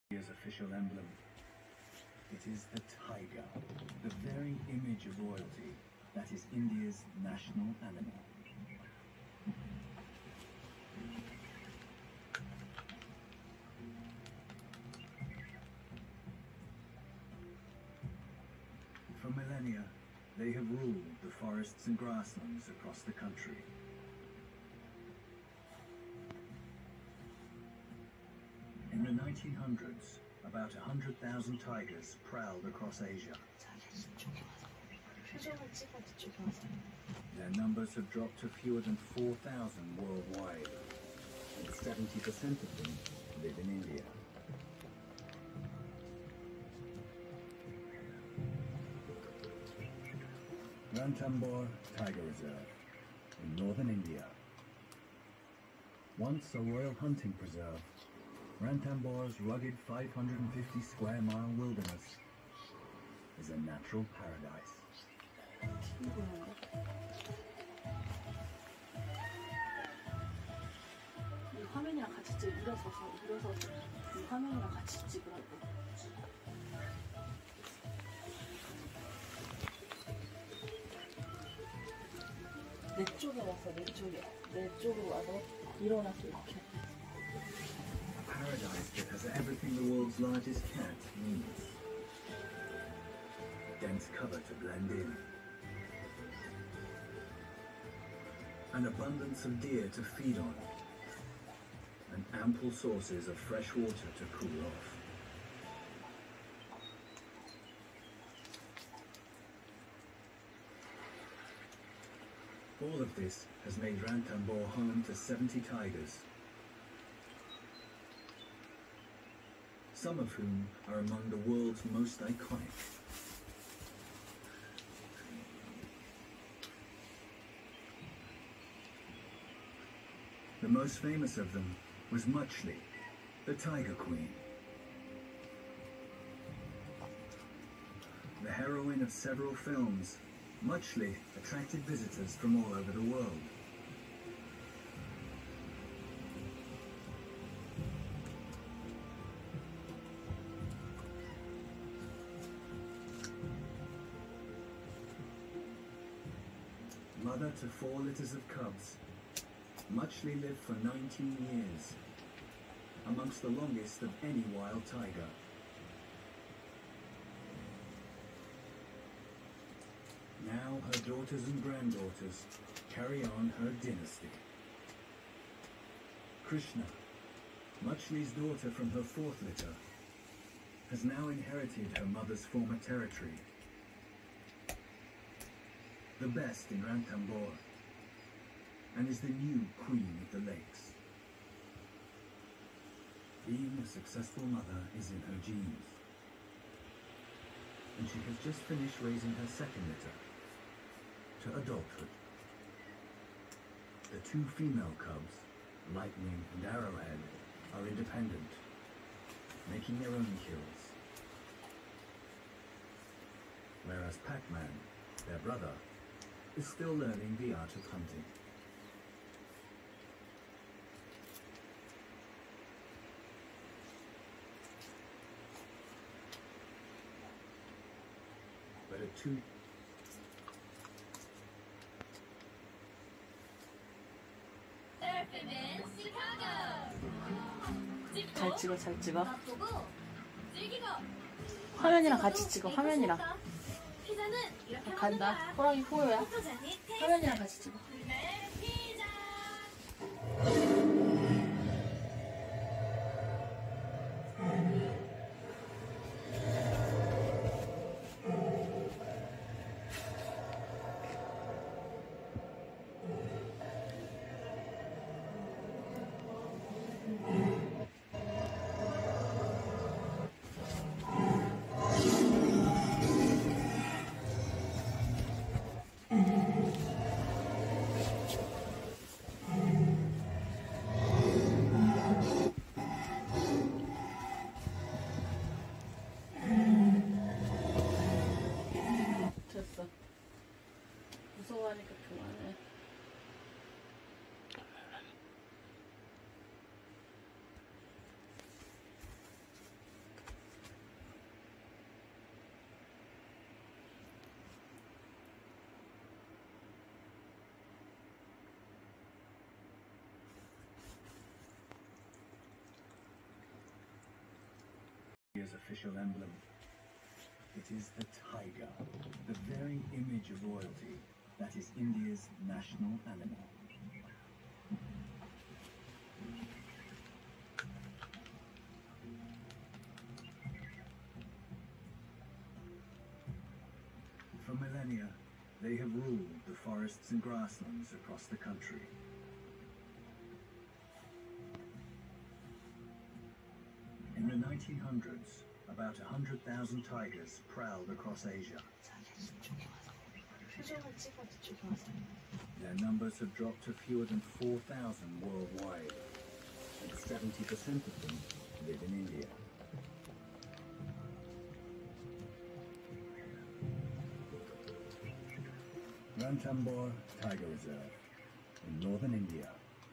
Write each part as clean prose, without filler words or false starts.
India's official emblem. It is the tiger, the very image of royalty that is India's national animal. For millennia, they have ruled the forests and grasslands across the country. In the 1900s, about 100,000 tigers prowled across Asia. Their numbers have dropped to fewer than 4,000 worldwide, and 70% of them live in India. Ranthambore Tiger Reserve in northern India. Once a royal hunting preserve, Ranthambore's rugged 550 square mile wilderness is a natural paradise. 이 화면이랑 같이 일어서서 이 화면이랑 같이 찍으라고. 내 쪽에 와서 내 쪽으로 와서 일어나서 이렇게. A paradise that has everything the world's largest cat needs. Dense cover to blend in. An abundance of deer to feed on. And ample sources of fresh water to cool off. All of this has made Ranthambore home to 70 tigers, some of whom are among the world's most iconic. The most famous of them was Machli, the Tiger Queen. The heroine of several films, Machli attracted visitors from all over the world. Mother to 4 litters of cubs, Machli lived for 19 years, amongst the longest of any wild tiger. Now her daughters and granddaughters carry on her dynasty. Krishna, Machli's daughter from her 4th litter, has now inherited her mother's former territory, the best in Ranthambore, and is the new queen of the lakes. Being a successful mother is in her genes, and she has just finished raising her 2nd litter to adulthood. The 2 female cubs, Lightning and Arrowhead, are independent, making their own kills. Whereas Pac-Man, their brother, is still learning the art of hunting. But at 2 잘 찍어, 잘 찍어. 화면이랑 같이 찍어, 화면이랑. 간다. 호랑이 포효야. 화면이랑 같이 찍어. India's official emblem. It is the tiger, the very image of royalty that is India's national animal. For millennia, they have ruled the forests and grasslands across the country. In the 1900s, about 100,000 tigers prowled across Asia. 표정을 찍어 이쪽에 와서. Their numbers have dropped to fewer than 4,000 worldwide, and 70% of them live in India. Ranthambore Tiger Reserve in northern India.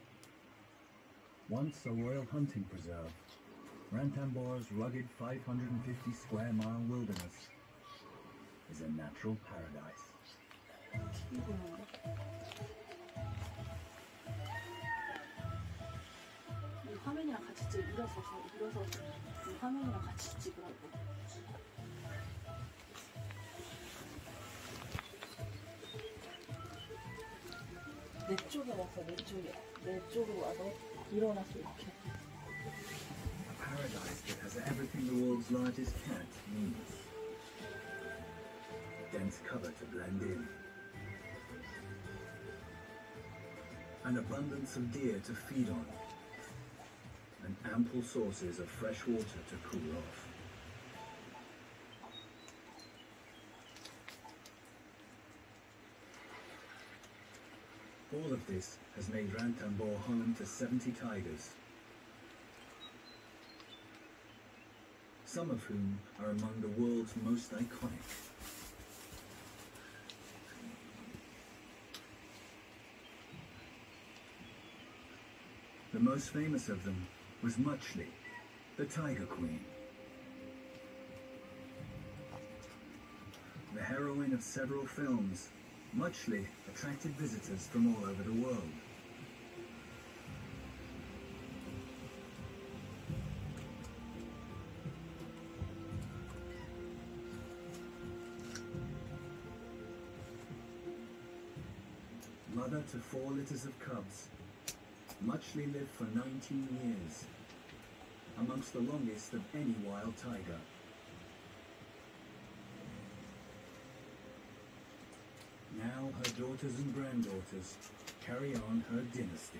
Once a royal hunting preserve, Ranthambore's rugged 550 square mile wilderness is a natural paradise. TV 보는데. 이 화면이랑 같이 찍 일어서서 이 화면이랑 같이 찍으라고. 내 쪽에 와서 내 쪽으로 와서 일어나서 이렇게. A paradise that has everything the world's largest cat needs. Dense cover to blend in. An abundance of deer to feed on. And ample sources of fresh water to cool off. All of this has made Ranthambore home to 70 tigers, some of whom are among the world's most iconic. The most famous of them was Muchli, the Tiger Queen. The heroine of several films, Muchli attracted visitors from all over the world. Mother to 4 litters of cubs, Muchli lived for 19 years, amongst the longest of any wild tiger. Now her daughters and granddaughters carry on her dynasty.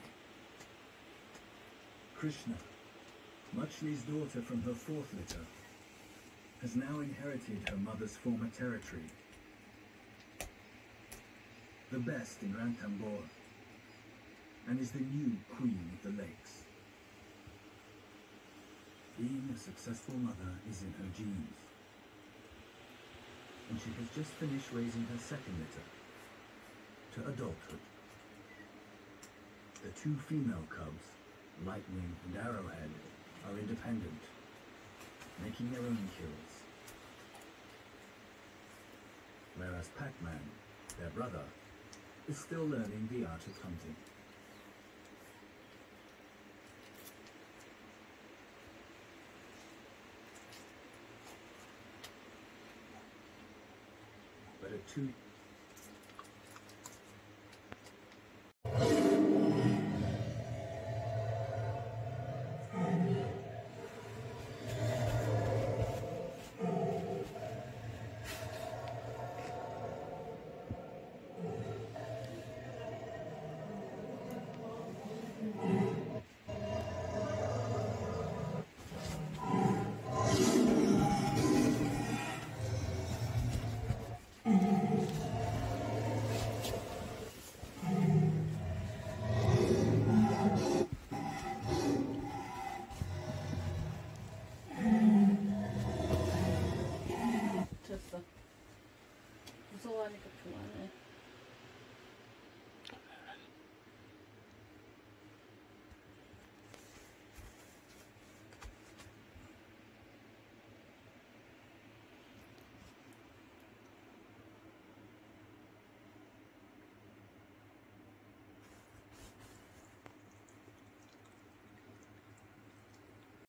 Krishna, Muchli's daughter from her 4th litter, has now inherited her mother's former territory, the best in Ranthambore, and is the new queen of the lakes. Being a successful mother is in her genes, and she has just finished raising her 2nd litter to adulthood. The 2 female cubs, Lightning and Arrowhead, are independent, making their own kills. Whereas Pac-Man, their brother, is still learning the art of hunting. But at 2